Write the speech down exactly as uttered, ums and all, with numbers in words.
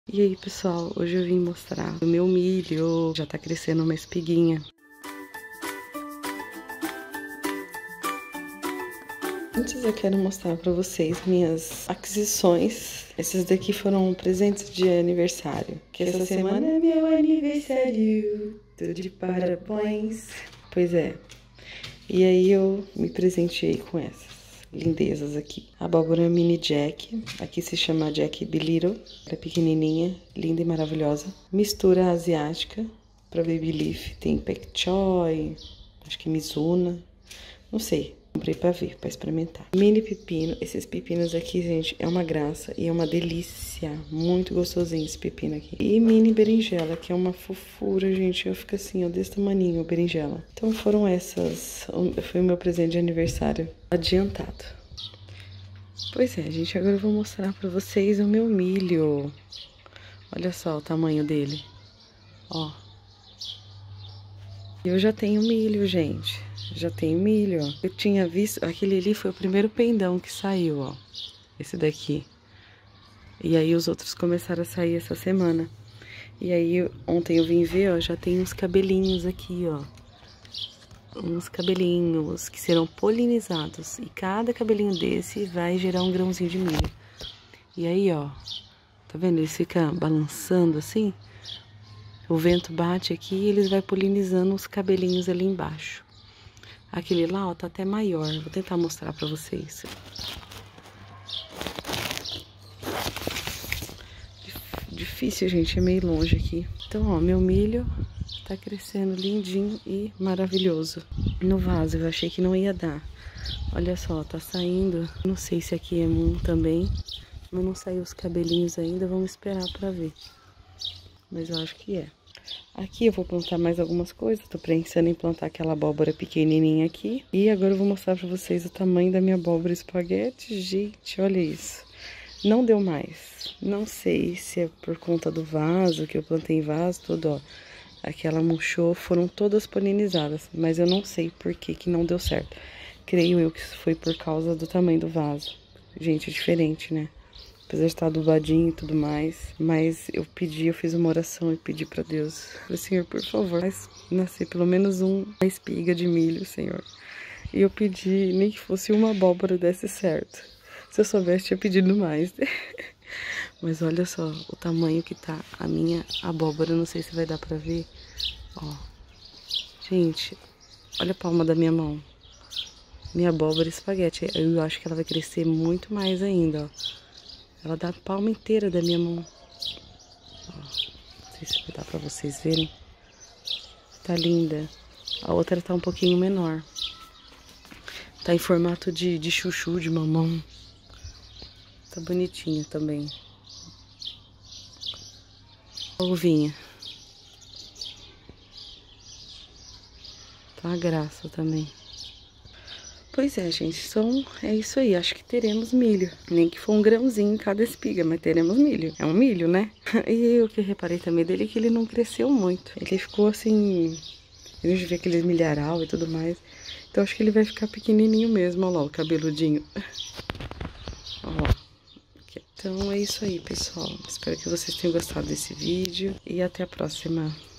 E aí, pessoal, hoje eu vim mostrar o meu milho. Já tá crescendo uma espiguinha. Antes eu quero mostrar pra vocês minhas aquisições. Esses daqui foram presentes de aniversário. Que essa semana é meu aniversário. Tudo de parabéns. Pois é. E aí eu me presenteei com essas lindezas aqui. Abóbora mini Jack, aqui se chama Jack Belittle, é pequenininha, linda e maravilhosa. Mistura asiática, para baby leaf, tem pak choi, acho que Mizuna, não sei. Comprei pra ver, pra experimentar. Mini pepino, esses pepinos aqui, gente, é uma graça e é uma delícia. Muito gostosinho esse pepino aqui. E mini berinjela, que é uma fofura, gente. Eu fico assim, ó, desse tamaninho, berinjela. Então foram essas, foi o meu presente de aniversário adiantado. Pois é, gente, agora eu vou mostrar pra vocês o meu milho. Olha só o tamanho dele, ó. Eu já tenho milho, gente. Já tenho milho, ó. Eu tinha visto, aquele ali foi o primeiro pendão que saiu, ó. Esse daqui. E aí os outros começaram a sair essa semana. E aí ontem eu vim ver, ó, já tem uns cabelinhos aqui, ó. Uns cabelinhos que serão polinizados. E cada cabelinho desse vai gerar um grãozinho de milho. E aí, ó, tá vendo? Eles ficam balançando assim. O vento bate aqui e eles vai polinizando os cabelinhos ali embaixo. Aquele lá, ó, tá até maior. Vou tentar mostrar pra vocês. Difícil, gente, é meio longe aqui. Então, ó, meu milho tá crescendo lindinho e maravilhoso. No vaso, eu achei que não ia dar. Olha só, tá saindo. Não sei se aqui é moon também. Mas não saiu os cabelinhos ainda. Vamos esperar pra ver. Mas eu acho que é. Aqui eu vou plantar mais algumas coisas. Tô pensando em plantar aquela abóbora pequenininha aqui. E agora eu vou mostrar pra vocês o tamanho da minha abóbora espaguete. Gente, olha isso. Não deu mais. Não sei se é por conta do vaso, que eu plantei em vaso, tudo, ó. Aquela murchou, foram todas polinizadas. Mas eu não sei por que que não deu certo. Creio eu que foi por causa do tamanho do vaso. Gente, é diferente, né? Apesar de estar adubadinho e tudo mais. Mas eu pedi, eu fiz uma oração e pedi pra Deus. Falei, Senhor, por favor, faz nascer pelo menos um, uma espiga de milho, Senhor. E eu pedi, nem que fosse uma abóbora desse certo. Se eu soubesse, tinha pedido mais. Mas olha só o tamanho que tá a minha abóbora. Não sei se vai dar pra ver. Ó. Gente, olha a palma da minha mão. Minha abóbora espaguete. Eu acho que ela vai crescer muito mais ainda, ó. Ela dá a palma inteira da minha mão. Ó, não sei se vai dar pra vocês verem. Tá linda. A outra tá um pouquinho menor. Tá em formato de, de chuchu, de mamão. Tá bonitinha também. A uvinha. Tá uma graça também. Pois é, gente, então é isso aí, acho que teremos milho. Nem que for um grãozinho em cada espiga, mas teremos milho. É um milho, né? E o que eu reparei também dele é que ele não cresceu muito. Ele ficou assim, a gente vê aquele milharal e tudo mais. Então acho que ele vai ficar pequenininho mesmo, olha lá, o cabeludinho. Ó. Então é isso aí, pessoal. Espero que vocês tenham gostado desse vídeo e até a próxima.